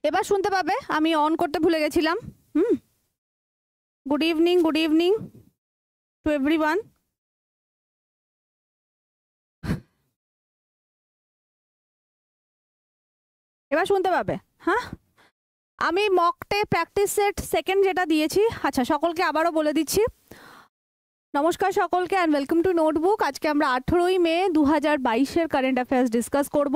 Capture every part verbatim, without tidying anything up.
এবার শুনতে পাবে, আমি অন করতে ভুলে গেছিলাম। Hmm, good evening, good evening to everyone. এবার শুনতে পাবে। হ্যাঁ, আমি মকটে প্র্যাকটিস সেট সেকেন্ড যেটা দিয়েছি। আচ্ছা, সকলকে আবারও বলে দিচ্ছি, নমস্কার সকলকে অ্যান্ড ওয়েলকাম টু নোটবুক। আজকে আমরা আঠেরোই মে দু হাজার বাইশের কারেন্ট অ্যাফেয়ার্স ডিসকাস করব।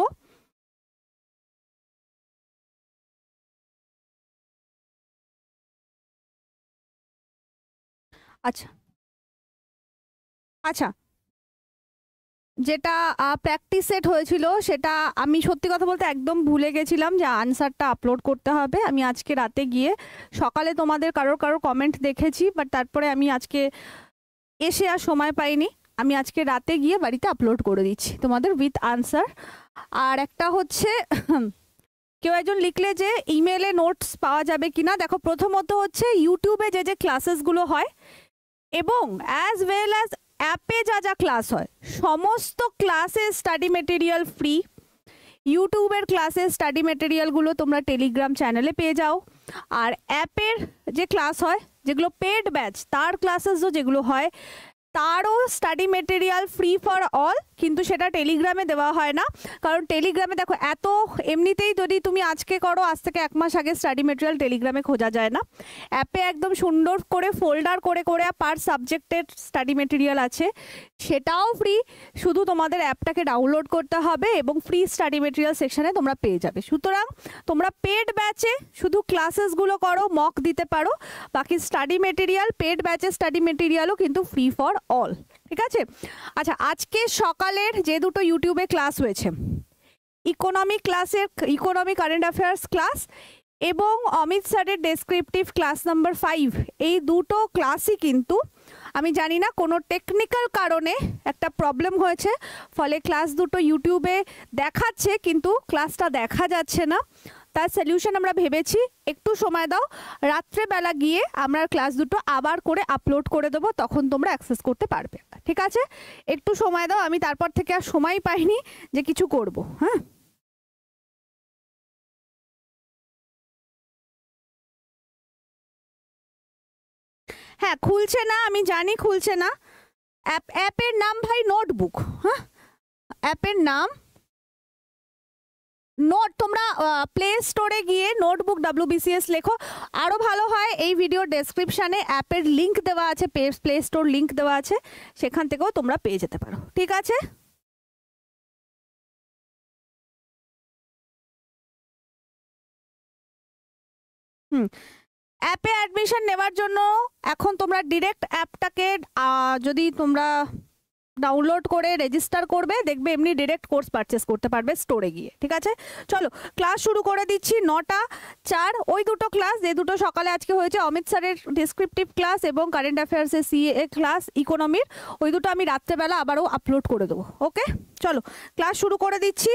আচ্ছা আচ্ছা যেটা প্র্যাকটিস সেট হয়েছিল সেটা আমি সত্যি কথা বলতে একদম ভুলে গেছিলাম যে আনসারটা আপলোড করতে হবে। আমি আজকে রাতে গিয়ে, সকালে তোমাদের কারোর কারোর কমেন্ট দেখেছি, বাট তারপরে আমি আজকে এসে আর সময় পাইনি। আমি আজকে রাতে গিয়ে বাড়িতে আপলোড করে দিচ্ছি তোমাদের উইথ আনসার। আর একটা হচ্ছে, কেউ একজন লিখলে যে ইমেলে নোটস পাওয়া যাবে কিনা। দেখো, প্রথমত হচ্ছে ইউটিউবে যে যে ক্লাসেসগুলো হয় এবং অ্যাজ ওয়েল অ্যাজ অ্যাপে যা যা ক্লাস হয়, সমস্ত ক্লাসের স্টাডি মেটেরিয়াল ফ্রি। ইউটিউবের ক্লাসের স্টাডি মেটেরিয়ালগুলো তোমরা টেলিগ্রাম চ্যানেলে পেয়ে যাও। আর অ্যাপের যে ক্লাস হয়, যেগুলো পেড ব্যাচ, তার ক্লাসেসও যেগুলো হয়, তারও study material free for all, কিন্তু সেটা টেলিগ্রামে দেওয়া হয় না। কারণ টেলিগ্রামে দেখো, এত এমনিতেই যদি তুমি আজকে করো, আজ থেকে এক মাস আগে স্টাডি মেটেরিয়াল টেলিগ্রামে খোঁজা যায় না। অ্যাপে একদম সুন্দর করে ফোল্ডার করে করে পার সাবজেক্টের স্টাডি মেটেরিয়াল আছে, সেটাও ফ্রি। শুধু তোমাদের অ্যাপটাকে ডাউনলোড করতে হবে এবং ফ্রি স্টাডি মেটেরিয়াল সেকশনে তোমরা পেয়ে যাবে। সুতরাং তোমরা পেড ব্যাচে শুধু ক্লাসেসগুলো করো, মক দিতে পারো, বাকি স্টাডি মেটেরিয়াল, পেড ব্যাচের স্টাডি মেটেরিয়ালও কিন্তু ফ্রি ফর অল। ঠিক আছে? আচ্ছা, আজকে সকালের যে দুটো ইউটিউবে ক্লাস হয়েছে, ইকোনমি ক্লাসের ইকোনমি কারেন্ট অ্যাফেয়ার্স ক্লাস এবং অমিত স্যারের ডেসক্রিপটিভ ক্লাস নাম্বার ফাইভ, এই দুটো ক্লাসই কিন্তু আমি জানি না কোনো টেকনিক্যাল কারণে একটা প্রবলেম হয়েছে, ফলে ক্লাস দুটো ইউটিউবে দেখাচ্ছে কিন্তু ক্লাসটা দেখা যাচ্ছে না। তার সলিউশন আমরা ভেবেছি, একটু সময় দাও, রাত্রেবেলা গিয়ে আমরা ক্লাস দুটো আবার করে আপলোড করে দেবো, তখন তোমরা অ্যাক্সেস করতে পারবে। ঠিক আছে? একটু সময় দাও, আমি তারপর থেকে আর সময় পাইনি যে কিছু করব। হ্যাঁ, হ্যাঁ খুলছে না, আমি জানি খুলছে না। অ্যাপ অ্যাপের নাম ভাই নোটবুক। হ্যাঁ, অ্যাপের নাম নোট। তোমরা প্লে স্টোরে গিয়ে নোটবুক ডাব্লিউবিসিএস লেখো, আরও ভালো হয়। এই ভিডিও ডেসক্রিপশানে অ্যাপের লিঙ্ক দেওয়া আছে, প্লে স্টোর লিঙ্ক দেওয়া আছে, সেখান থেকেও তোমরা পেয়ে যেতে পারো। ঠিক আছে? হুম, অ্যাপে অ্যাডমিশন নেওয়ার জন্য এখন তোমরা ডিরেক্ট অ্যাপটাকে যদি তোমরা ডাউনলোড করে রেজিস্টার করবে, দেখবে এমনি ডিরেক্ট কোর্স পারচেস করতে পারবে স্টোরে গিয়ে। ঠিক আছে? চলো ক্লাস শুরু করে দিচ্ছি। নটা চার ওই দুটো ক্লাস, যে দুটো সকালে আজকে হয়েছে, অমিত স্যারের ডিসক্রিপটিভ ক্লাস এবং কারেন্ট অ্যাফেয়ার্সের সিএ ক্লাস ইকোনমির, ওই দুটো আমি রাত্রেবেলা আবারও আপলোড করে দেবো। ওকে, চলো ক্লাস শুরু করে দিচ্ছি।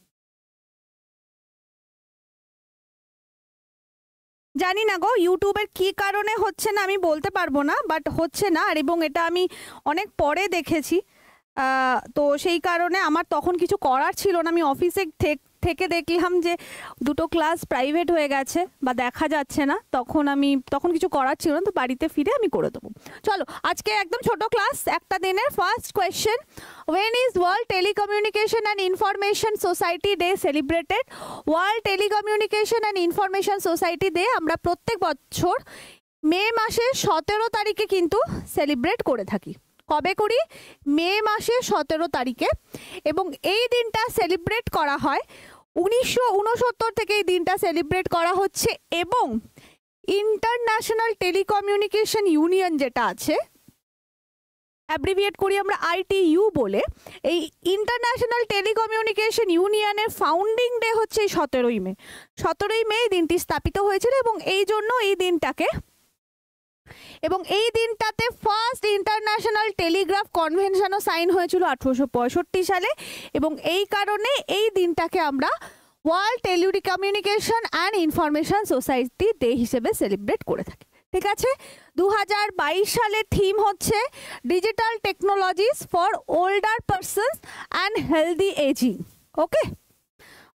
জানি না গো ইউটিউবের কি কারণে হচ্ছে না, আমি বলতে পারবো না, বাট হচ্ছে না। আর এবং এটা আমি অনেক পরে দেখেছি, তো সেই কারণে আমার তখন কিছু করার ছিল না। আমি অফিসে থেকে দেখলাম যে দুটো ক্লাস প্রাইভেট হয়ে গেছে বা দেখা যাচ্ছে না, তখন আমি তখন কিছু করার ছিল না, তো বাড়িতে ফিরে আমি করে দেবো। চলো আজকে একদম ছোট ক্লাস, একটা দিনের। First question, when is world telecommunication and information society day celebrated? World telecommunication and information society day আমরা প্রত্যেক বছর মে মাসের সতেরো তারিখে কিন্তু সেলিব্রেট করে থাকি। কবে করি? মে মাসের সতেরো তারিখে। এবং এই দিনটা সেলিব্রেট করা হয় উনিশশো উনসত্তর থেকে, এই দিনটা সেলিব্রেট করা হচ্ছে। এবং ইন্টারন্যাশনাল টেলিকমিউনিকেশন ইউনিয়ন যেটা আছে, অ্যাব্রিভিয়েট করি আমরা আইটিইউ বলে, এই ইন্টারন্যাশনাল টেলিকমিউনিকেশন ইউনিয়নের ফাউন্ডিং ডে হচ্ছে এই সতেরোই মে। সতেরোই মে এই দিনটি স্থাপিত হয়েছিল এবং এই জন্য এই দিনটাকে, এবং এই দিনটাতে ফার্স্ট ইন্টারন্যাশনাল টেলিগ্রাফ কনভেনশনও সাইন হয়েছিল আঠারোশো পঁয়ষট্টি সালে। এবং এই কারণে এই দিনটাকে আমরা world telecommunication and information society day হিসেবে সেলিব্রেট করে থাকি। ঠিক আছে? দু হাজার বাইশ সালের থিম হচ্ছে digital technologies for older persons and healthy ageing. Okay,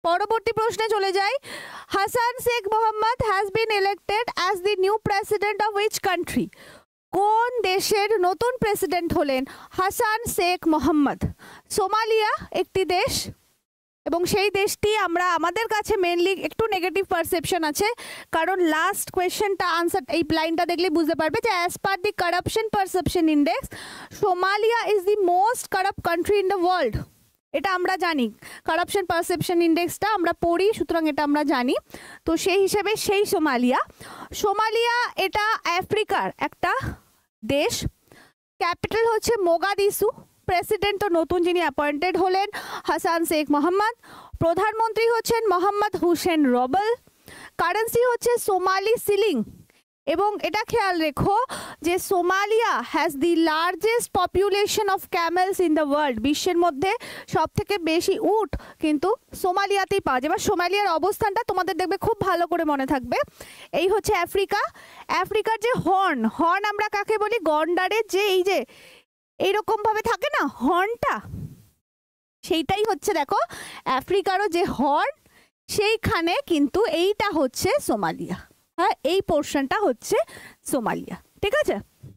পরবর্তী প্রশ্নে চলে যাই। Hassan Sheikh Mohamud has been elected as the new president of which country? কোন দেশের নতুন প্রেসিডেন্ট হলেন হাসান শেখ মোহাম্মদ? সোমালিয়া একটি দেশ, এবং সেই দেশটি আমরা আমাদের কাছে মেনলি একটু নেগেটিভ পারসেপশন আছে, কারণ লাস্ট কোয়েশ্চেনটা আনসার এই লাইনটা দেখলে বুঝতে পারবে যে as per the corruption perception index Somalia is the most corrupt country in the world. এটা আমরা জানি, কারাপশন পারসেপশন ইন্ডেক্সটা আমরা পড়ি, সুতরাং এটা আমরা জানি। তো সেই হিসেবে সেই সোমালিয়া সোমালিয়া এটা আফ্রিকার একটা দেশ। ক্যাপিটাল হচ্ছে মোগাদিসু। প্রেসিডেন্ট তো নতুন যিনি অ্যাপয়েন্টেড হলেন হাসান শেখ মোহাম্মদ। প্রধানমন্ত্রী হচ্ছেন মোহাম্মদ হুসেন রবল। কারেন্সি হচ্ছে সোমালি সিলিং। এবং এটা খেয়াল রেখো যে Somalia has the largest population of camels in the world. বিশ্বের মধ্যে সব থেকে বেশি উট কিন্তু সোমালিয়াতেই পাওয়া যায়। এবার সোমালিয়ার অবস্থানটা তোমাদের দেখবে খুব ভালো করে মনে থাকবে। এই হচ্ছে আফ্রিকা। আফ্রিকার যে হর্ন, হর্ন আমরা কাকে বলি? গন্ডারের যে এই যে এইরকম ভাবে থাকে না হর্নটা, সেইটাই হচ্ছে দেখো আফ্রিকারও যে হর্ন, সেইখানে কিন্তু এইটা হচ্ছে সোমালিয়া। হ্যাঁ, এই পোর্শনটা হচ্ছে সোমালিয়া, ঠিক আছে।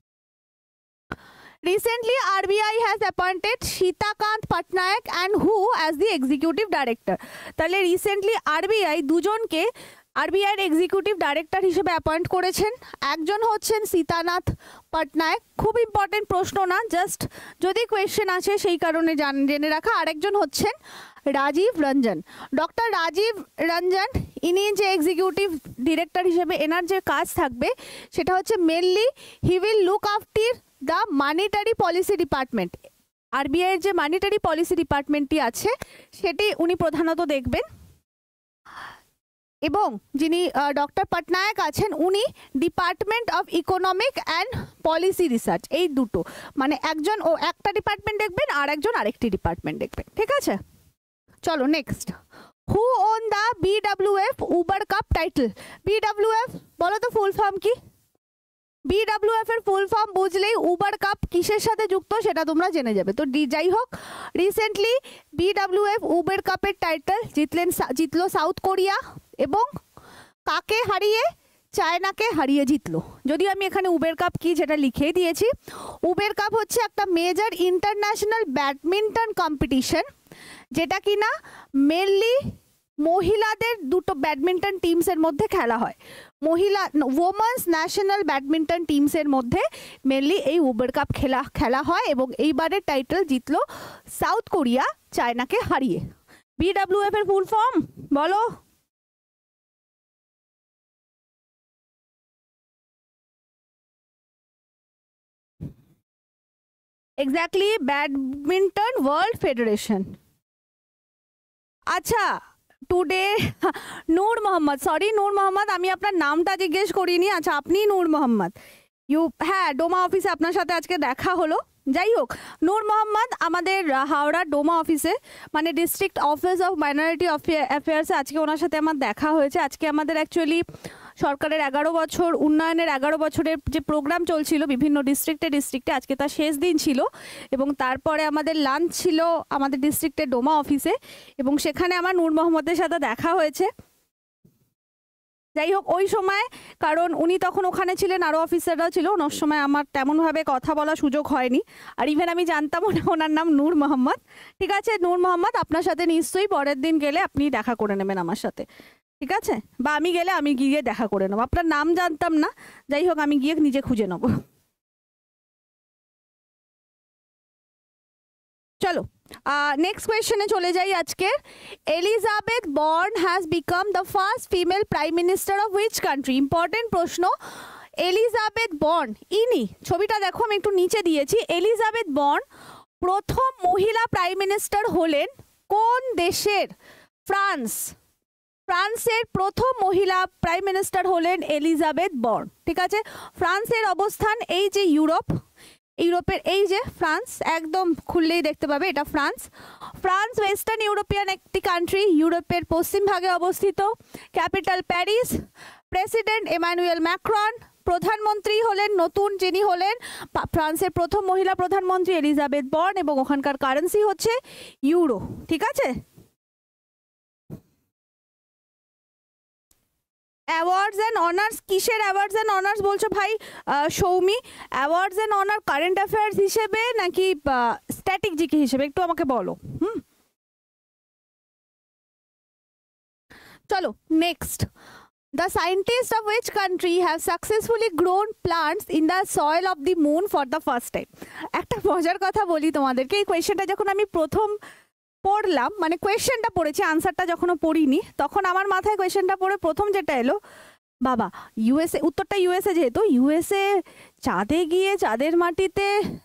Recently RBI has appointed Sitikantha Pattanaik and who as the executive director. তাহলে রিসেন্টলি আরবিআই দুজনকে আরবিআই এর এক্সিকিউটিভ ডাইরেক্টর হিসেবে অ্যাপয়েন্ট করেছেন। একজন হচ্ছেন সীতানাথ পটনায়ক, খুব ইম্পর্টেন্ট প্রশ্ন না, জাস্ট যদি কোয়েশ্চেন আছে সেই কারণে জেনে রাখা। আরেকজন হচ্ছেন রাজীব রঞ্জন। ডক্টর রাজীব রঞ্জন ইনি যে এক্সিকিউটিভ ডিরেক্টর হিসেবে এনার যে কাজ থাকবে সেটা হচ্ছে mainly he will look after the monetary policy department. RBI এর যে মানিটারি পলিসি ডিপার্টমেন্টটি আছে সেটি উনি প্রধানত দেখবেন। এবং যিনি ডক্টর পটনায়ক আছেন উনি department of economic and policy research, এই দুটো মানে একজন ও একটা ডিপার্টমেন্ট দেখবেন আর একজন আরেকটি ডিপার্টমেন্ট দেখবেন, ঠিক আছে। চলো next. Who won the BWF Uber cup title? BWF বলো তো ফুল ফর্ম কি? বিডব্লিউএফ এর ফুল ফর্ম বুঝলেই উবার কাপ কিসের সাথে যুক্ত সেটা তোমরা জেনে যাবে। তো যাই হোক, রিসেন্টলি বিডব্লিউএফ উবার কাপের টাইটেল জিতলেন জিতলো সাউথ কোরিয়া, এবং কাকে হারিয়ে? চায়নাকে হারিয়ে জিতলো। যদিও আমি এখানে উবের কাপ কি যেটা লিখে দিয়েছি। উবের কাপ হচ্ছে একটা মেজর ইন্টারন্যাশনাল ব্যাডমিন্টন কম্পিটিশন, যেটা কিনা মেনলি মহিলাদের দুটো ব্যাডমিন্টন টিমসের মধ্যে খেলা হয়। মহিলা ওমেন্স ন্যাশনাল ব্যাডমিন্টন টিমসের মধ্যে মেনলি এই উবের কাপ খেলা খেলা হয়, এবং এইবারের টাইটেল জিতলো সাউথ কোরিয়া চায়নাকে হারিয়ে। বিডব্লিউএফ এর ফুল ফর্ম বলো? Exactly, badminton world federation. আচ্ছা, টুডে নূর মোহাম্মদ, সরি নূর মোহাম্মদ, আমি আপনার নামটা জিজ্ঞেস করিনি। আচ্ছা, আপনি নূর মোহাম্মদ, ইউ হ্যাঁ ডোমা অফিসে আপনার সাথে আজকে দেখা হলো। যাই হোক, নূর মোহাম্মদ আমাদের হাওড়া ডোমা অফিসে মানে ডিস্ট্রিক্ট অফিস অফ মাইনরিটি অ্যাফেয়ার্সে আজকে ওনার সাথে আমার দেখা হয়েছে। আজকে আমাদের অ্যাকচুয়ালি সরকারের এগারো বছর উন্নয়নের এগারো বছরের যে প্রোগ্রাম চলছিল বিভিন্ন ডিস্ট্রিক্টে ডিস্ট্রিক্টে আজকে তার শেষ দিন ছিল, এবং তারপরে আমাদের লাঞ্চ ছিল আমাদের ডিস্ট্রিক্টের ডোমা অফিসে, এবং সেখানে আমার নূর মোহাম্মদের সাথে দেখা হয়েছে। যাই হোক, ওই সময় কারণ উনি তখন ওখানে ছিলেন, আরও অফিসাররাও ছিল, ওনার সময় আমার তেমনভাবে কথা বলার সুযোগ হয়নি, আর ইভেন আমি জানতাম ওনার নাম নূর মোহাম্মদ। ঠিক আছে নূর মোহাম্মদ, আপনার সাথে নিশ্চয়ই পরের দিন গেলে আপনি দেখা করে নেবেন আমার সাথে, ঠিক আছে, বা আমি গেলে আমি গিয়ে দেখা করে নেবো। আপনার নাম জানতাম না, যাই হোক আমি গিয়ে নিজে খুঁজে নেব। চলো নেক্সট কোয়েশ্চেনে চলে যাই আজকে। Elisabeth Borne has become the first female prime minister of which country? Important প্রশ্ন। এলিজাবেথ বর্ন, ইনি ছবিটা দেখো আমি একটু নিচে দিয়েছি। এলিজাবেথ বর্ন প্রথম মহিলা প্রাইম মিনিস্টার হলেন কোন দেশের? ফ্রান্স। ফ্রান্সের প্রথম মহিলা প্রাইম মিনিস্টার হলেন এলিজাবেথ বর্ন, ঠিক আছে। ফ্রান্সের অবস্থান এই যে ইউরোপ, ইউরোপের এই যে ফ্রান্স, একদম খুললেই দেখতে পাবে এটা ফ্রান্স। ফ্রান্স ওয়েস্টার্ন ইউরোপিয়ান একটি কান্ট্রি, ইউরোপের পশ্চিম ভাগে অবস্থিত। Capital Paris. President Emmanuel Macron. প্রধানমন্ত্রী হলেন নতুন যিনি হলেন ফ্রান্সের প্রথম মহিলা প্রধানমন্ত্রী এলিজাবেথ বর্ন, এবং ওখানকার কারেন্সি হচ্ছে ইউরো, ঠিক আছে। অ্যাওয়ার্ডস অ্যান্ড অনার্স, কিসের অ্যাওয়ার্ডস অ্যান্ড অনার্স বলছো ভাই Soumi? Awards and honour current affairs হিসেবে নাকি স্ট্যাটিক জিকে হিসেবে, একটু আমাকে বলো। হুম, চলো next. The scientists of which country have successfully grown plants in the soil of the moon for the first time? একটা মজার কথা বলি তোমাদেরকে, এই কোয়েশ্চেনটা যখন আমি প্রথম পড়লাম, মানে কোয়েশ্চেনটা পড়েছি, আনসারটা যখনও পড়িনি, তখন আমার মাথায় কোয়েশ্চেনটা পড়ে প্রথম যেটা এলো, বাবা ইউএসএ, উত্তরটা ইউএসএ যেহেতু, ইউএসএ চাঁদে গিয়ে চাঁদের মাটিতে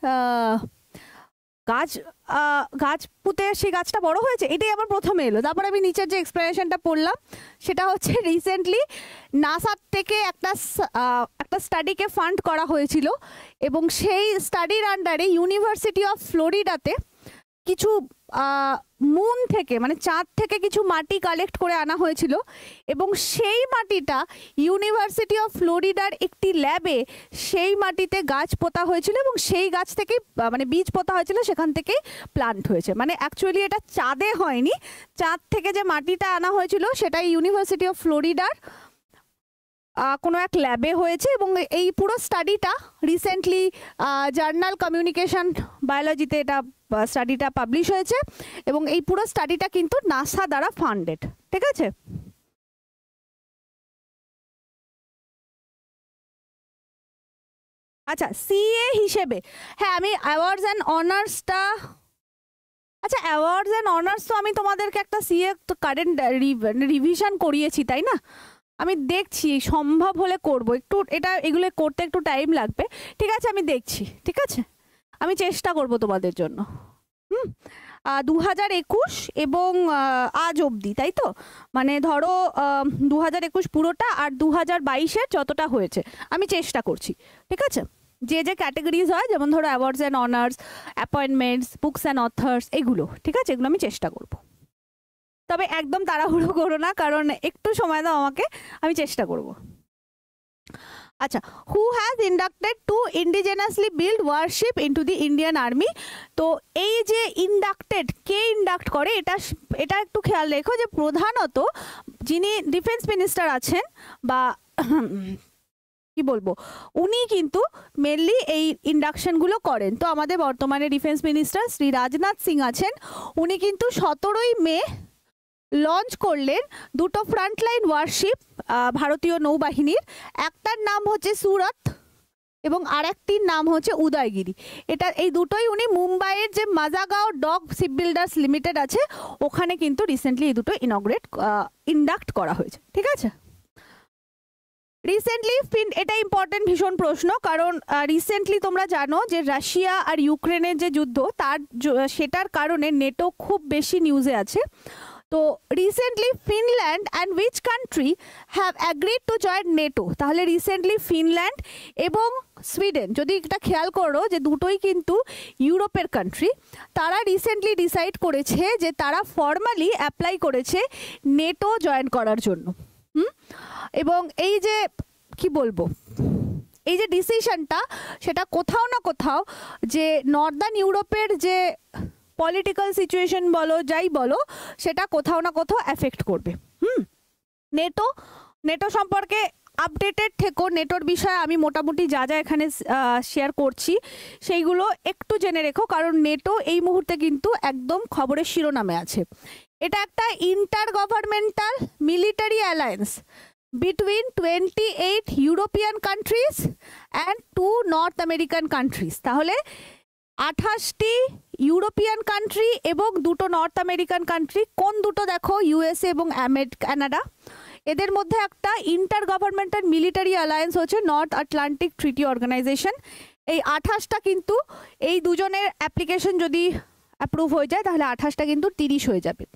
গাছ গাছ পুঁতে সেই গাছটা বড় হয়েছে, এটাই আমার প্রথমে এলো। তারপর আমি নিচের যে এক্সপ্লেনেশনটা পড়লাম সেটা হচ্ছে রিসেন্টলি নাসার থেকে একটা একটা স্টাডিকে ফান্ড করা হয়েছিল এবং সেই স্টাডির আন্ডারে ইউনিভার্সিটি অফ ফ্লোরিডাতে কিছু মুন থেকে, মানে চাঁদ থেকে কিছু মাটি কালেক্ট করে আনা হয়েছিল এবং সেই মাটিটা ইউনিভার্সিটি অফ ফ্লোরিডার একটি ল্যাবে সেই মাটিতে গাছ পোতা হয়েছিল এবং সেই গাছ থেকেই, মানে বীজ পোতা হয়েছিল, সেখান থেকেই প্লান্ট হয়েছে। মানে অ্যাকচুয়ালি এটা চাঁদে হয়নি, চাঁদ থেকে যে মাটিটা আনা হয়েছিল সেটা ইউনিভার্সিটি অফ ফ্লোরিডার কোনো এক ল্যাবে হয়েছে এবং এই পুরো স্টাডিটা রিসেন্টলি জার্নাল কমিউনিকেশন বায়োলজিতে এটা স্টাডিটা পাবলিশ হয়েছে এবং এই পুরো স্টাডিটা কিন্তু নাসা দ্বারা ফান্ডেড। ঠিক আছে, আচ্ছা সিএ হিসেবে, হ্যাঁ আমি অ্যাওয়ার্ডস অ্যান্ড অনার্সটা, আচ্ছা অ্যাওয়ার্ডস অ্যান্ড অনার্স তো আমি তোমাদেরকে একটা সিএ কারেন্ট রিভিশন করিয়েছি তাই না? আমি দেখছি সম্ভব হলে করব, একটু এটা এগুলো করতে একটু টাইম লাগবে। ঠিক আছে আমি দেখছি, ঠিক আছে আমি চেষ্টা করব তোমাদের জন্য। হুম, দু হাজার একুশ এবং আজ অবধি, তাই তো? মানে ধরো দু হাজার একুশ পুরোটা আর দু হাজার বাইশের যতটা হয়েছে আমি চেষ্টা করছি। ঠিক আছে, যে যে ক্যাটাগরিজ হয়, যেমন ধরো awards and honours, appointments, books and authors, এগুলো ঠিক আছে, এগুলো আমি চেষ্টা করব। তবে একদম তাড়াহুড়ো করো না, কারণ একটু সময় দাও আমাকে, আমি চেষ্টা করব। আচ্ছা, who has inducted two indigenously build warship into the Indian army? তো এই যে ইন্ডাক্টেড, কে ইন্ডাক্ট করে, এটা এটা একটু খেয়াল রেখো যে প্রধানত যিনি ডিফেন্স মিনিস্টার আছেন বা কি বলবো, উনি কিন্তু মেনলি এই ইন্ডাকশনগুলো করেন। তো আমাদের বর্তমানে ডিফেন্স মিনিস্টার শ্রী রাজনাথ সিং আছেন, উনি কিন্তু সতেরোই মে লঞ্চ করলেন দুটো ফ্রন্টলাইন ওয়ারশিপ ভারতীয় নৌবাহিনীর, একটার নাম হচ্ছে সুরত এবং আরেকটির নাম হচ্ছে উদয়গিরি। এটা এই দুটোই উনি মুম্বাইয়ের যে Mazagon dock shipbuilders limited আছে ওখানে কিন্তু রিসেন্টলি এই দুটো ইনগ্রেট ইন্ডাক্ট করা হয়েছে। ঠিক আছে, রিসেন্টলি ফিন, এটা ইম্পর্টেন্ট ভীষণ প্রশ্ন, কারণ রিসেন্টলি তোমরা জানো যে রাশিয়া আর ইউক্রেনের যে যুদ্ধ, তার সেটার কারণে নেটো খুব বেশি নিউজে আছে। তো recently Finland and which country have agreed to join NATO? তাহলে রিসেন্টলি ফিনল্যান্ড এবং সুইডেন, যদি এটা খেয়াল করো যে দুটোই কিন্তু ইউরোপের কান্ট্রি, তারা রিসেন্টলি ডিসাইড করেছে যে তারা ফর্মালি অ্যাপ্লাই করেছে নেটো জয়েন করার জন্য। হুম, এবং এই যে কি বলবো, এই যে ডিসিশনটা, সেটা কোথাও না কোথাও যে নর্দার্ন ইউরোপের যে পলিটিক্যাল সিচুয়েশন বলো, যাই বলো, সেটা কোথাও না কোথাও এফেক্ট করবে। হুম, নেটো নেটো সম্পর্কে আপডেটেড থেকো, নেটোর বিষয়ে আমি মোটামুটি যা যা এখানে শেয়ার করছি সেইগুলো একটু জেনে রেখো, কারণ নেটো এই মুহূর্তে কিন্তু একদম খবরের শিরোনামে আছে। এটা একটা intergovernmental military alliance between twenty-eight European countries and two North American countries। তাহলে আঠাশটি ইউরোপিয়ান কান্ট্রি এবং দুটো নর্থ আমেরিকান কান্ট্রি, কোন দুটো দেখো, ইউএসএ এবং কানাডা, এদের মধ্যে একটা ইন্টার গভর্নমেন্টাল মিলিটারি অ্যালায়েন্স হচ্ছে নর্থ আটলান্টিক ট্রিটি অর্গানাইজেশন। এই আঠাশটা কিন্তু, এই দুজনের অ্যাপ্লিকেশন যদি অ্যাপ্রুভ হয়ে যায় তাহলে আঠাশটা কিন্তু তিরিশ হয়ে যাবে।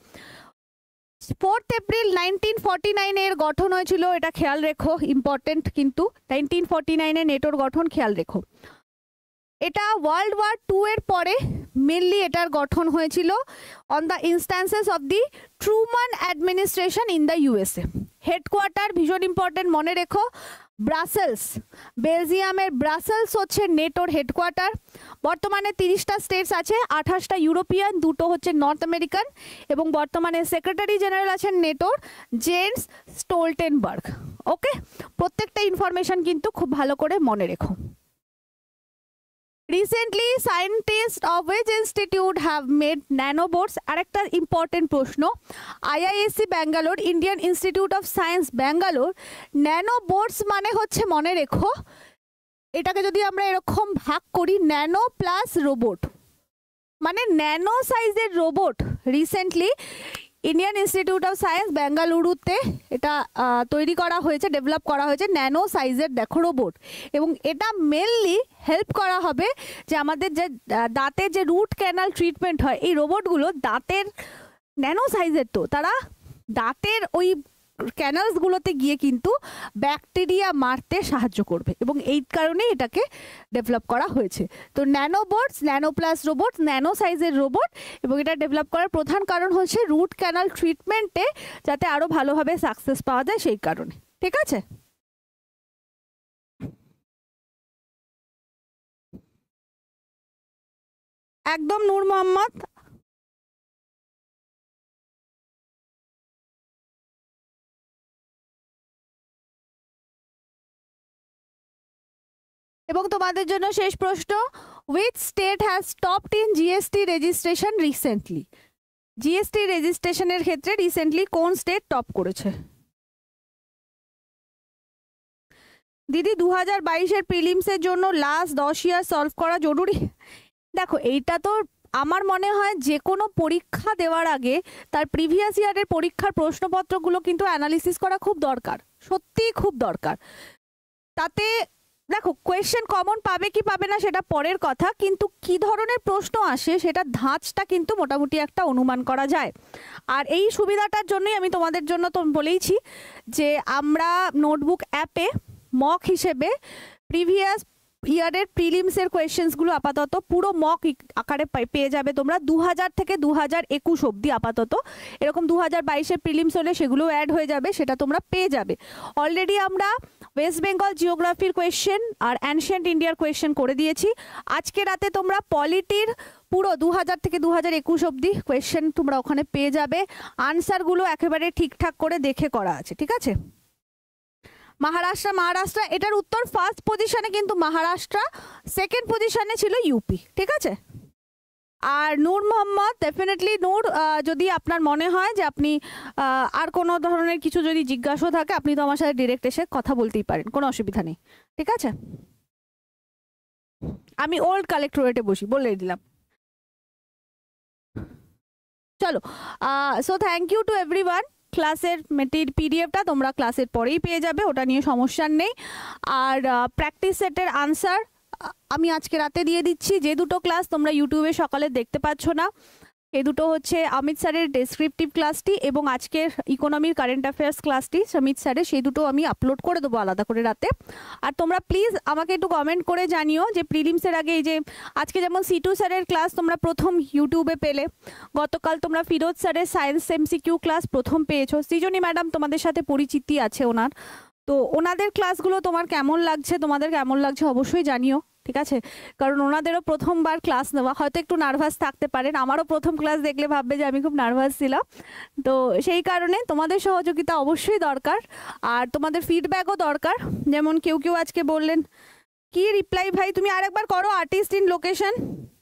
ফোর্থ এপ্রিল নাইনটিন ফর্টি নাইনে এর গঠন হয়েছিল, এটা খেয়াল রেখো, ইম্পর্টেন্ট কিন্তু নাইনটিন ফর্টি নাইনে নেটোর গঠন খেয়াল রেখো। এটা ওয়ার্ল্ড ওয়ার টু এর পরে মেনলি এটার গঠন হয়েছিল on the instances of the Truman administration in the USA. Headquarter ভীষণ ইম্পর্টেন্ট, মনে রেখো, ব্রাসেলস, বেলজিয়ামের ব্রাসেলস হচ্ছে নেটোর হেডকোয়ার্টার। বর্তমানে তিরিশটা স্টেটস আছে, আঠাশটা ইউরোপিয়ান, দুটো হচ্ছে নর্থ আমেরিকান, এবং বর্তমানে সেক্রেটারি জেনারেল আছেন নেটোর জেন্স স্টোলটেনবার্গ। ওকে, প্রত্যেকটা ইনফরমেশন কিন্তু খুব ভালো করে মনে রেখো। Recently scientist of which institute have made nanobots, আরেকটা ইম্পর্টেন্ট প্রশ্ন, IISc Bangalore, Indian Institute of Science Bangalore. Nanobots মানে হচ্ছে, মনে রেখো, এটাকে যদি আমরা এরকম ভাগ করি, ন্যানো প্লাস রোবট, মানে ন্যানো সাইজের robot recently Indian Institute of Science বেঙ্গালুরুতে এটা তৈরি করা হয়েছে, ডেভেলপ করা হয়েছে ন্যানো সাইজের দেখো রোবট। এবং এটা মেনলি হেল্প করা হবে যে আমাদের যে দাঁতের যে রুট ক্যানাল ট্রিটমেন্ট হয়, এই রোবটগুলো দাঁতের ন্যানো সাইজের, তো তারা দাঁতের ওই ক্যানালসগুলোতে গিয়ে কিন্তু ব্যাকটেরিয়া মারতে সাহায্য করবে, এবং এই কারণে এটাকে ডেভেলপ করা হয়েছে। তো nanobots, nano plus robot, nano সাইজের রোবট, এবং এটা ডেভেলপ করার প্রধান কারণ হচ্ছে রুট ক্যানাল ট্রিটমেন্টে যাতে আরও ভালোভাবে সাকসেস পাওয়া যায় সেই কারণে। ঠিক আছে, একদম নূর মোহাম্মদ। এবং তোমাদের জন্য শেষ প্রশ্ন, which state has stopped in GST registration recently? GST রেজিস্ট্রেশনের ক্ষেত্রে রিসেন্টলি কোন স্টেট টপ করেছে? দিদি দু হাজার বাইশের প্রিলিমসের জন্য লাস্ট দশ ইয়ার সলভ করা জরুরি। দেখো, এইটা তো আমার মনে হয় যে কোনো পরীক্ষা দেওয়ার আগে তার প্রিভিয়াস ইয়ারের পরীক্ষার প্রশ্নপত্রগুলো কিন্তু অ্যানালিসিস করা খুব দরকার, সত্যিই খুব দরকার। তাতে দেখো, কোয়েশ্চেন কমন পাবে কি পাবে না সেটা পরের কথা, কিন্তু কি ধরনের প্রশ্ন আসে সেটা ধাঁচটা কিন্তু মোটামুটি একটা অনুমান করা যায়। আর এই সুবিধাটার জন্যই আমি তোমাদের জন্য তো বলেইছি যে আমরা নোটবুক অ্যাপে মক হিসেবে প্রিভিয়াস ইয়ারের প্রিলিমসের কোয়েশ্চেন্সগুলো আপাতত পুরো মক আকারে পেয়ে যাবে তোমরা, দু হাজার থেকে দু হাজার একুশ অব্দি আপাতত। এরকম দু হাজার বাইশের প্রিলিমস হলে সেগুলো অ্যাড হয়ে যাবে, সেটা তোমরা পেয়ে যাবে। অলরেডি আমরা ওয়েস্ট বেঙ্গল জিওগ্রাফির কোয়েশ্চেন আর অ্যানশিয়েন্ট ইন্ডিয়ার কোয়েশ্চেন করে দিয়েছি। আজকে রাতে তোমরা পলিটির পুরো দু হাজার থেকে দু হাজার একুশ অব্দি কোয়েশ্চেন তোমরা ওখানে পেয়ে যাবে, আনসারগুলো একেবারে ঠিকঠাক করে দেখে করা আছে। ঠিক আছে, মহারাষ্ট্র, মহারাষ্ট্র এটার উত্তর ফার্স্ট পজিশনে কিন্তু মহারাষ্ট্র, সেকেন্ড পজিশনে ছিল ইউপি। ঠিক আছে, আর নূর মোহাম্মদ, ডেফিনেটলি নূর, যদি আপনার মনে হয় যে আপনি আর কোনো ধরনের কিছু যদি জিজ্ঞাসা থাকে আপনি তো আমার সাথে ডিরেক্ট এসে কথা বলতেই পারেন, কোনো অসুবিধা নেই। ঠিক আছে, আমি ওল্ড কালেক্টরেটে বসি, বলে দিলাম। চলো, so thank you to everyone. ক্লাসের মেটেরিয়াল পিডিএফটা তোমরা ক্লাসের পরেই পেয়ে যাবে, ওটা নিয়ে সমস্যা নেই। আর প্র্যাকটিস সেটের আনসার আমি আজকে রাতে দিয়ে দিচ্ছি। যে দুটো ক্লাস তোমরা ইউটিউবে সকালে দেখতে পাচ্ছ না, এই দুটো হচ্ছে অমিত স্যারের ডেসক্রিপটিভ ক্লাসটি এবং আজকের ইকোনমির কারেন্ট অ্যাফেয়ার্স ক্লাসটি অমিত স্যারের, সেই দুটো আমি আপলোড করে দেবো আলাদা করে রাতে। আর তোমরা প্লিজ আমাকে একটু কমেন্ট করে জানিও যে প্রিলিমসের আগে এই যে আজকে যেমন সিটু স্যারের ক্লাস তোমরা প্রথম ইউটিউবে পেলে, গতকাল তোমরা ফিরোজ স্যারের সায়েন্স এমসিকিউ ক্লাস প্রথম পেয়েছো, সৃজনী ম্যাডাম তোমাদের সাথে পরিচিতি আছে ওনার, তো ওনাদের ক্লাসগুলো তোমার কেমন লাগছে, তোমাদের কেমন লাগছে অবশ্যই জানিও। ঠিক আছে, কারণ ওনাদেরও প্রথমবার ক্লাস নেওয়া, হয়তো একটু নার্ভাস থাকতে পারেন, আমারও প্রথম ক্লাস দেখলে ভাববে যে আমি খুব নার্ভাস ছিলাম, তো সেই কারণে তোমাদের সহযোগিতা অবশ্যই দরকার আর তোমাদের ফিডব্যাকও দরকার। যেমন কেউ কেউ আজকে বললেন, কি রিপ্লাই ভাই তুমি আরেকবার করো, আর্টিস্ট ইন লোকেশন।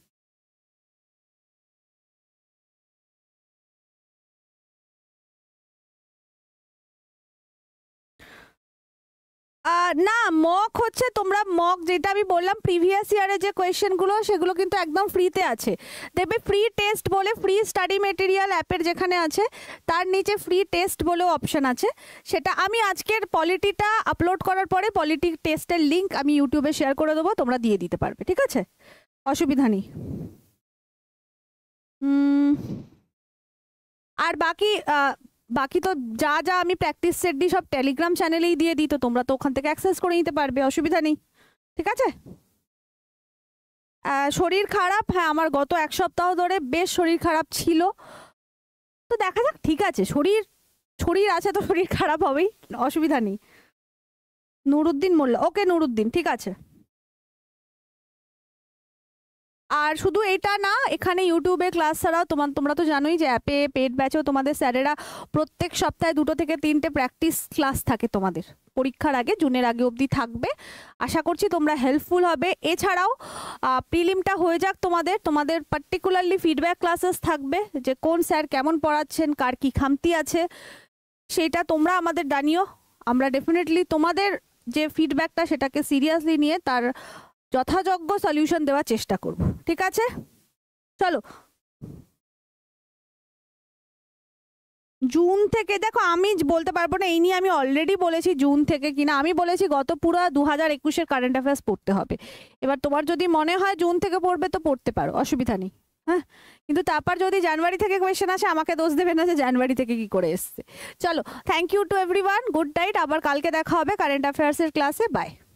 না, মক হচ্ছে তোমরা মক যেটা আমি বললাম প্রিভিয়াস ইয়ারে যে কোয়েশ্চেনগুলো সেগুলো কিন্তু একদম ফ্রিতে আছে, দেখবে ফ্রি টেস্ট বলে, ফ্রি স্টাডি মেটেরিয়াল অ্যাপের যেখানে আছে তার নিচে ফ্রি টেস্ট বলে অপশন আছে, সেটা আমি আজকের পলিটিটা আপলোড করার পরে পলিটি টেস্টের লিঙ্ক আমি ইউটিউবে শেয়ার করে দেবো, তোমরা দিয়ে দিতে পারবে। ঠিক আছে, অসুবিধা নেই। আর বাকি বাকি তো যা যা আমি প্র্যাকটিস সেট দিই সব টেলিগ্রাম চ্যানেলেই দিয়ে দিই, তো তোমরা তো ওখান থেকে অ্যাক্সেস করে নিতে পারবে, অসুবিধা নেই। ঠিক আছে, শরীর খারাপ, হ্যাঁ আমার গত এক সপ্তাহ ধরে বেশ শরীর খারাপ ছিল, তো দেখা যাক। ঠিক আছে, শরীর শরীর আছে তো শরীর খারাপ হবেই, অসুবিধা নেই। নুরুদ্দিন মোল্লা, ওকে নুরুদ্দিন, ঠিক আছে। আর শুধু এটা না, এখানে ইউটিউবে ক্লাস ছাড়াও তোমার তোমরা তো জানোই যে অ্যাপে পেড ব্যাচেও তোমাদের স্যারেরা প্রত্যেক সপ্তাহে দুটো থেকে তিনটে প্র্যাকটিস ক্লাস থাকে তোমাদের পরীক্ষার আগে, জুনের আগে অবধি থাকবে। আশা করছি তোমরা হেল্পফুল হবে। এছাড়াও প্রিলিমটা হয়ে যাক তোমাদের, তোমাদের পার্টিকুলারলি ফিডব্যাক ক্লাসেস থাকবে, যে কোন স্যার কেমন পড়াচ্ছেন, কার কী খামতি আছে, সেটা তোমরা আমাদের জানিও। আমরা ডেফিনেটলি তোমাদের যে ফিডব্যাকটা সেটাকে সিরিয়াসলি নিয়ে তার যথাযোগ্য সলিউশন দেওয়ার চেষ্টা করব, ঠিক আছে? চলো, জুন থেকে দেখো আমি বলতে পারবো না, এই নিয়ে আমি অলরেডি বলেছি জুন থেকে কিনা, আমি বলেছি গত পুরো দু হাজার একুশের কারেন্ট অ্যাফেয়ার্স পড়তে হবে। এবার তোমার যদি মনে হয় জুন থেকে পড়বে তো পড়তে পারো, অসুবিধা নেই। হ্যাঁ, কিন্তু তারপর যদি জানুয়ারি থেকে কোয়েশ্চেন আসে আমাকে দোষ দেবে না যে জানুয়ারি থেকে কি করে এসছে। চলো, thank you to everyone, good night. আবার কালকে দেখা হবে কারেন্ট অ্যাফেয়ার্সের ক্লাসে। বাই।